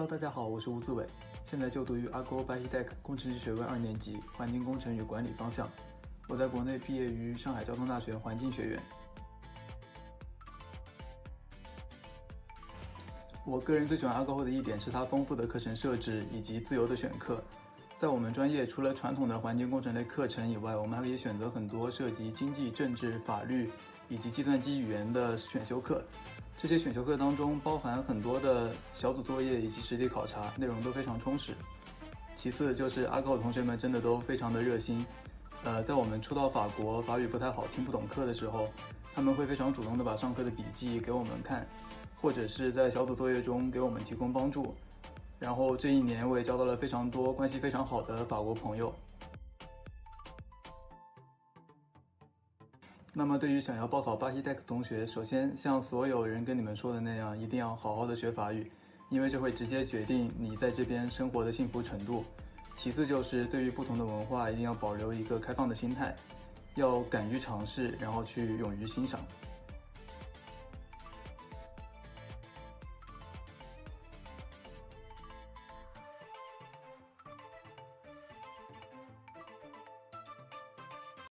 Hello， 大家好，我是吴自伟，现在就读于 AgroParisTech 工程师学位2年级环境工程与管理方向。我在国内毕业于上海交通大学环境学院。我个人最喜欢 Agro 的一点是它丰富的课程设置以及自由的选课。在我们专业，除了传统的环境工程类课程以外，我们还可以选择很多涉及经济、政治、法律以及计算机语言的选修课。这些选修课当中包含很多的小组作业以及实地考察，内容都非常充实。其次就是 Agro 同学们真的都非常的热心。在我们初到法国，法语不太好，听不懂课的时候，他们会非常主动的把上课的笔记给我们看，或者是在小组作业中给我们提供帮助。然后这一年我也交到了非常多关系非常好的法国朋友。那么对于想要报考ParisTech的同学，首先像所有人跟你们说的那样，一定要好好的学法语，因为这会直接决定你在这边生活的幸福程度。其次就是对于不同的文化一定要保留一个开放的心态，要敢于尝试，然后去勇于欣赏。